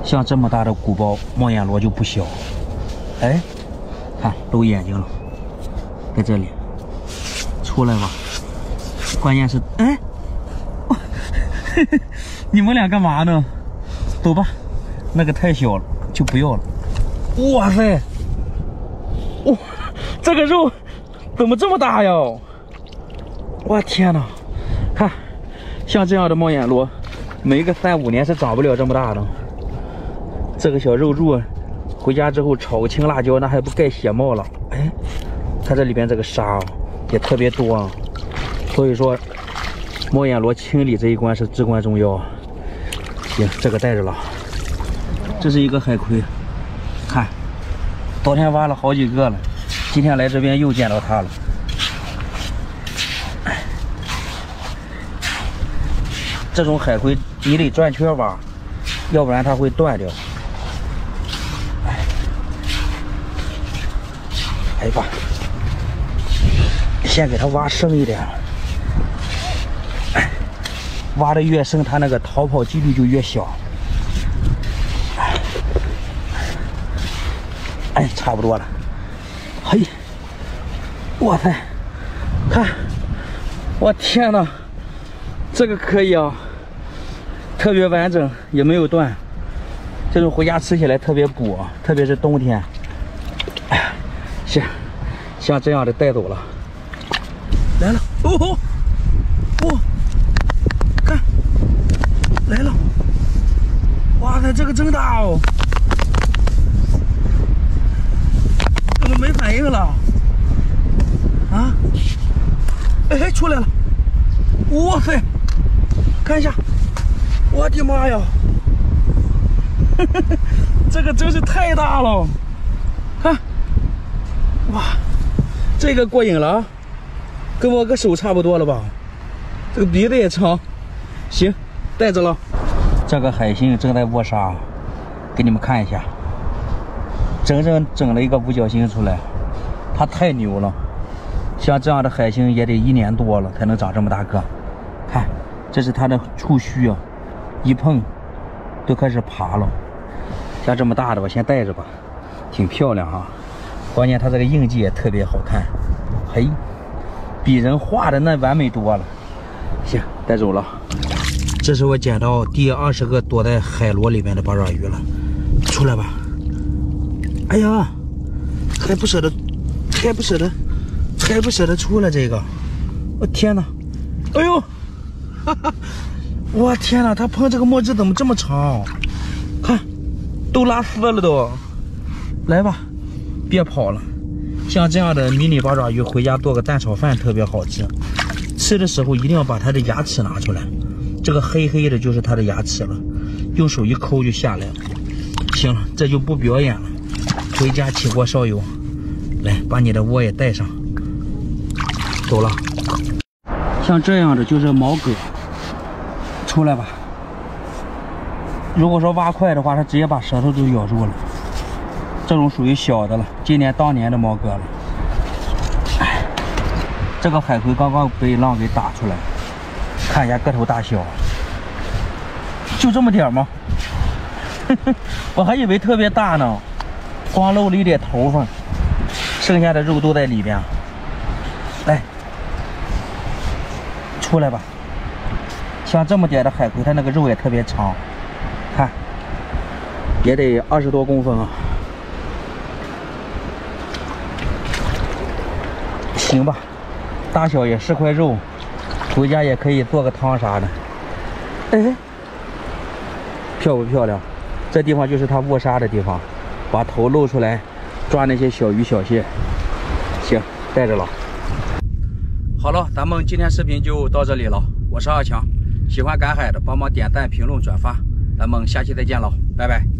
像这么大的鼓包，猫眼螺就不小。哎，看露眼睛了，在这里，出来吧。关键是，哎，你们俩干嘛呢？走吧，那个太小了，就不要了。哇塞，哇，这个肉怎么这么大呀？我天哪！看，像这样的猫眼螺，没个3、5年是长不了这么大的。这个小肉柱回家之后炒个青辣椒，那还不盖血冒了？哎，它这里边这个沙也特别多啊，所以说猫眼螺清理这一关是至关重要。行，这个带着了。这是一个海葵，看，昨天挖了好几个了，今天来这边又见到它了。这种海葵你得转圈挖，要不然它会断掉。哎吧，先给它挖深一点，挖的越深，它那个逃跑几率就越小。哎，差不多了。嘿，哇塞，看，我天哪，这个可以啊，特别完整，也没有断。这种回家吃起来特别补啊，特别是冬天。哎，行，像这样的带走了。来了，哦，哇，看，来了，哇塞，这个真大哦！怎么没反应了？啊？哎，出来了！哇塞，看一下，我的妈呀！这个真是太大了，看，哇，这个过瘾了啊，跟我个手差不多了吧？这个鼻子也长，行，带着了。这个海星正在卧沙，给你们看一下，整了一个五角星出来，它太牛了。像这样的海星也得1年多了才能长这么大个。看，这是它的触须啊，一碰都开始爬了。像这么大的我先带着吧，挺漂亮哈。关键它这个印记也特别好看，嘿，比人画的那完美多了。行，带走了。这是我捡到第20个躲在海螺里面的八爪鱼了，出来吧。哎呀，还不舍得出来这个，我天哪！哎呦，哈哈，我天哪！它碰这个墨汁怎么这么长？看，都拉丝了都。来吧，别跑了。像这样的迷你八爪鱼，回家做个蛋炒饭特别好吃。吃的时候一定要把它的牙齿拿出来，这个黑黑的就是它的牙齿了，用手一抠就下来了。行了，这就不表演了，回家起锅烧油。来，把你的窝也带上。走了。像这样的就是毛蛤，出来吧。如果说挖快的话，它直接把舌头都咬住了。这种属于小的了，今年当年的毛蛤了。哎，这个海葵刚刚被浪给打出来，看一下个头大小，就这么点吗？我还以为特别大呢，光露了一点头发，剩下的肉都在里边。来，出来吧。像这么点的海葵，它那个肉也特别长，看，也得20多公分啊。行吧，大小也是块肉，回家也可以做个汤啥的。哎，漂不漂亮？这地方就是它卧沙的地方，把头露出来，抓那些小鱼小蟹。行，带着了。好了，咱们今天视频就到这里了。我是二强，喜欢赶海的帮忙点赞、评论、转发，咱们下期再见了，拜拜。